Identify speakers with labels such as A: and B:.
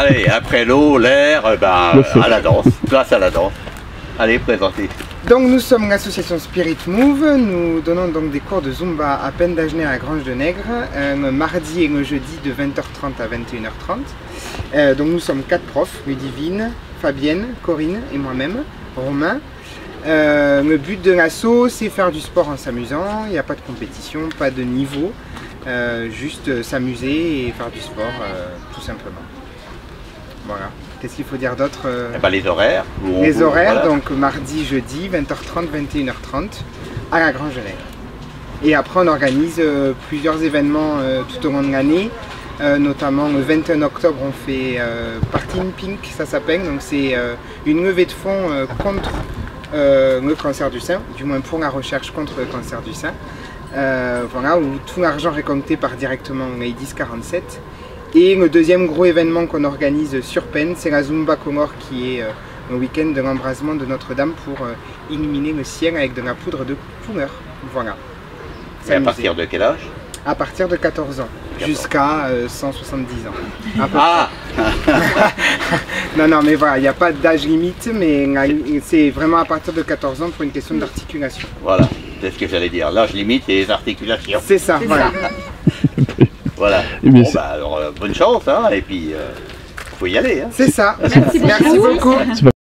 A: Allez, après l'eau, l'air, à la danse, place à la danse. Allez, présentez.
B: Donc nous sommes l'association Spirit Move, nous donnons donc des cours de Zumba à Penn d'Agenais à la Grange de Nègre, le mardi et le jeudi de 20h30 à 21h30. Donc nous sommes 4 profs, Ludivine, Fabienne, Corinne et moi-même, Romain. Le but de l'asso, c'est faire du sport en s'amusant, il n'y a pas de compétition, pas de niveau, juste s'amuser et faire du sport tout simplement. Voilà. Qu'est-ce qu'il faut dire d'autre?
A: Les horaires.
B: Les horaires, voilà. Donc mardi, jeudi, 20h30, 21h30 à la Grange de Nègre. Et après on organise plusieurs événements tout au long de l'année. Notamment le 21 octobre on fait Party in Pink, ça s'appelle. Donc c'est une levée de fonds contre le cancer du sein, du moins pour la recherche contre le cancer du sein. Voilà, où tout l'argent récolté part directement au Ladies 47. Et le deuxième gros événement qu'on organise sur Penn, c'est la Zumba Comore qui est le week-end de l'embrasement de Notre-Dame pour illuminer le ciel avec de la poudre de couleur. Voilà.
A: Et à partir de quel âge?
B: À partir de 14 ans, jusqu'à 170 ans.
A: Ah
B: Non, mais voilà, il n'y a pas d'âge limite, mais c'est vraiment à partir de 14 ans pour une question d'articulation.
A: Voilà, c'est ce que j'allais dire, l'âge limite et les articulations.
B: C'est ça, voilà.
A: Voilà. Bon, alors, bonne chance, hein, et puis faut y aller. Hein.
B: C'est ça.
C: Merci beaucoup.